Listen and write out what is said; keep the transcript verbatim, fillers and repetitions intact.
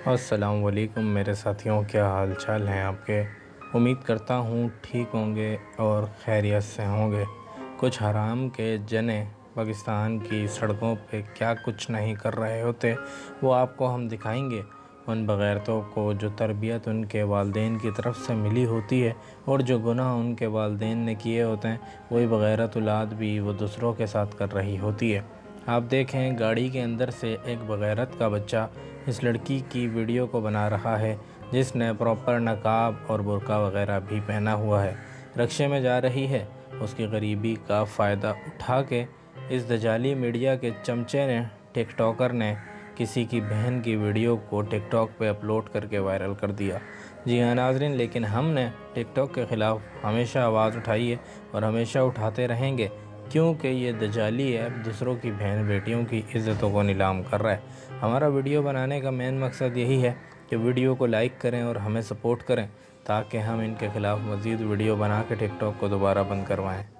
अस्सलाम वालेकुम मेरे साथियों, क्या हाल चाल हैं आपके। उम्मीद करता हूँ ठीक होंगे और खैरियत से होंगे। कुछ हराम के जने पाकिस्तान की सड़कों पे क्या कुछ नहीं कर रहे होते, वो आपको हम दिखाएंगे। उन बग़ैरतों को जो तरबियत उनके वालिदैन की तरफ से मिली होती है और जो गुनाह उनके वालिदैन ने किए होते हैं, वही बग़ैरत औलाद भी वो दूसरों के साथ कर रही होती है। आप देखें, गाड़ी के अंदर से एक बग़ैरत का बच्चा इस लड़की की वीडियो को बना रहा है जिसने प्रॉपर नकाब और बुर्का वगैरह भी पहना हुआ है। रक्शे में जा रही है। उसकी गरीबी का फ़ायदा उठा के इस दजाली मीडिया के चमचे ने, टिकटॉकर ने किसी की बहन की वीडियो को टिकटॉक पे अपलोड करके वायरल कर दिया। जी हाँ नाज़रीन, लेकिन हमने टिकटॉक के ख़िलाफ़ हमेशा आवाज़ उठाई है और हमेशा उठाते रहेंगे, क्योंकि ये दजाली ऐप दूसरों की बहन बेटियों की इज़्ज़तों को नीलाम कर रहा है। हमारा वीडियो बनाने का मेन मकसद यही है कि वीडियो को लाइक करें और हमें सपोर्ट करें, ताकि हम इनके ख़िलाफ़ मज़ीद वीडियो बना के टिकटॉक को दोबारा बंद करवाएं।